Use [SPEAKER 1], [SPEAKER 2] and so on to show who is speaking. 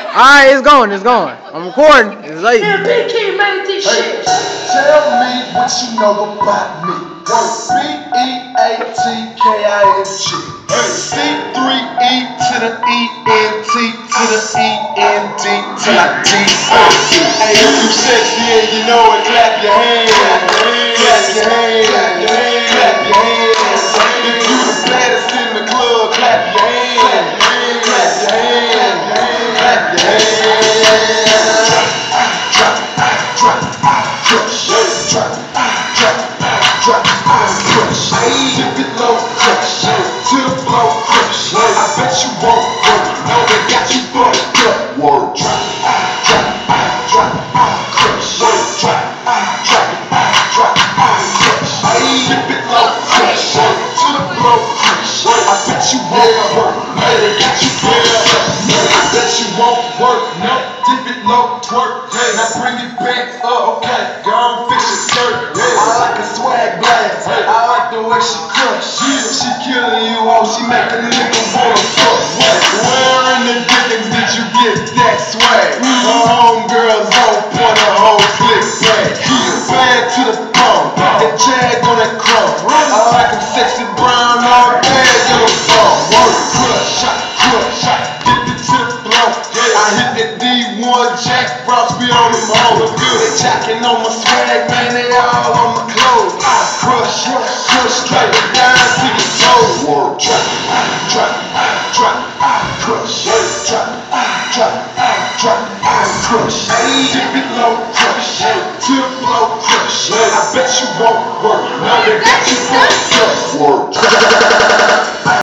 [SPEAKER 1] Alright, it's going, it's going. I'm recording. It's late.
[SPEAKER 2] Man, Big King made this shit.
[SPEAKER 3] Tell me what you know about me. B-E-A-T-K-I-N-G. C-3-E to the E-N-T to the E-N-D till I D-O-E. Hey, if you sexy and you know it, clap your hands. Clap your hands. Clap your hands. If you the baddest in the club, clap your hands. Clap your hands. Clap your hands. Drop, drop, crush, drop, drop, drop, crush. Dip it low, crush, to the flow, crush. I bet you won't work, no, they got you fucked up. Word, drop, drop, drop, crush, drop, drop, drop, crush. Dip it low, crush, to the flow, crush. I bet you won't work, no, they got you fucked up. I bet you won't work, no, dip it low, twerk. Now bring it back up, okay, go on, fix your skirt. I like a swag blast, I like the way she crush. She killing you, oh, she make a nigga wanna fuck. Where in the dickens did you get that swag? Her homegirls on point, her whole clip brag. Bag to the phone, that jag on that crumb. I like them sexy brown, all bag on the phone. Work, crush, dip it to the floor. I hit that D1 Jack Frost, we on them hoes. They jacking on my swag, man, they all on my clothes. Crush, straight down to your toes. Work, drop, crush, drop, crush. Dip it low, crush, to the flow, crush. I bet you won't work, no, they got you fucked up. Work.